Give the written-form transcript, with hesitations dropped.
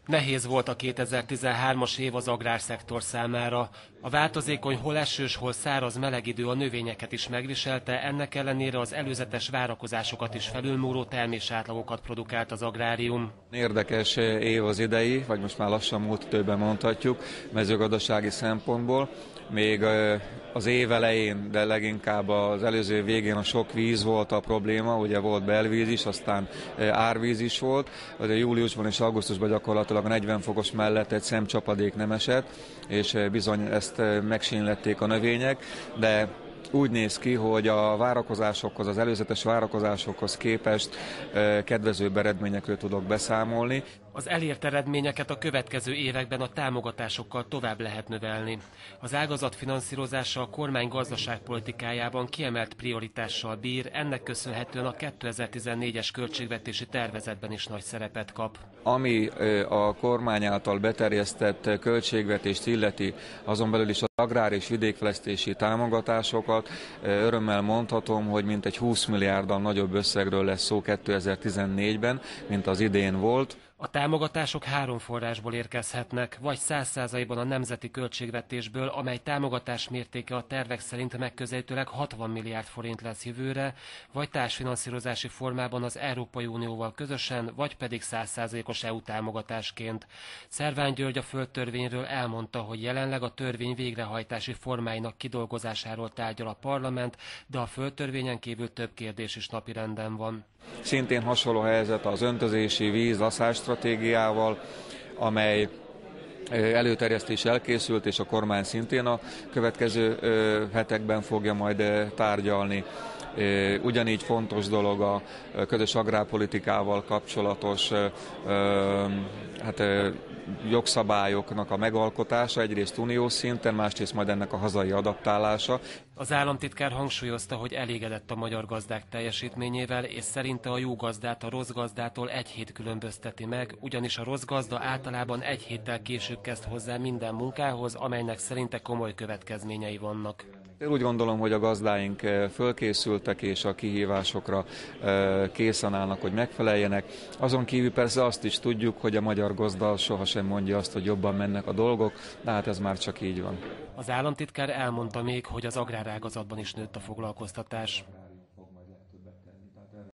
Nehéz volt a 2013-as év az agrárszektor számára. A változékony, hol esős, hol száraz meleg idő a növényeket is megviselte, ennek ellenére az előzetes várakozásokat is felülmúló termésátlagokat produkált az agrárium. Érdekes év az idei, vagy most már lassan múlt időben mondhatjuk, mezőgazdasági szempontból. Még az év elején, de leginkább az előző év végén a sok víz volt a probléma, ugye volt belvíz is, aztán árvíz is volt. De júliusban és augusztusban gyakorlatilag a 40 fokos mellett egy szemcsapadék nem esett, és bizony ezt megsínlették a növények, de úgy néz ki, hogy a várakozásokhoz, az előzetes várakozásokhoz képest kedvezőbb eredményekről tudok beszámolni. Az elért eredményeket a következő években a támogatásokkal tovább lehet növelni. Az ágazat finanszírozása a kormány gazdaságpolitikájában kiemelt prioritással bír, ennek köszönhetően a 2014-es költségvetési tervezetben is nagy szerepet kap. Ami a kormány által beterjesztett költségvetést illeti, azon belül is az agrár- és vidékfejlesztési támogatásokat, örömmel mondhatom, hogy mintegy 20 milliárddal nagyobb összegről lesz szó 2014-ben, mint az idén volt. A támogatások három forrásból érkezhetnek, vagy 100%-ban a nemzeti költségvetésből, amely támogatás mértéke a tervek szerint megközelítőleg 60 milliárd forint lesz jövőre, vagy társfinanszírozási formában az Európai Unióval közösen, vagy pedig 100%-os EU támogatásként. Szervány György a földtörvényről elmondta, hogy jelenleg a törvény végrehajtási formáinak kidolgozásáról tárgyal a parlament, de a földtörvényen kívül több kérdés is napirenden van. Szintén hasonló helyzet az öntözési víz-laszás stratégiával, amely előterjesztés elkészült, és a kormány szintén a következő hetekben fogja majd tárgyalni. Ugyanígy fontos dolog a közös agrárpolitikával kapcsolatos jogszabályoknak a megalkotása, egyrészt uniós szinten, másrészt majd ennek a hazai adaptálása. Az államtitkár hangsúlyozta, hogy elégedett a magyar gazdák teljesítményével, és szerinte a jó gazdát a rossz gazdától egy hét különbözteti meg, ugyanis a rossz gazda általában egy héttel később kezd hozzá minden munkához, amelynek szerinte komoly következményei vannak. Én úgy gondolom, hogy a gazdáink fölkészültek és a kihívásokra készen állnak, hogy megfeleljenek. Azon kívül persze azt is tudjuk, hogy a magyar gazda sohasem mondja azt, hogy jobban mennek a dolgok, de hát ez már csak így van. Az államtitkár elmondta még, hogy az agrárágazatban is nőtt a foglalkoztatás.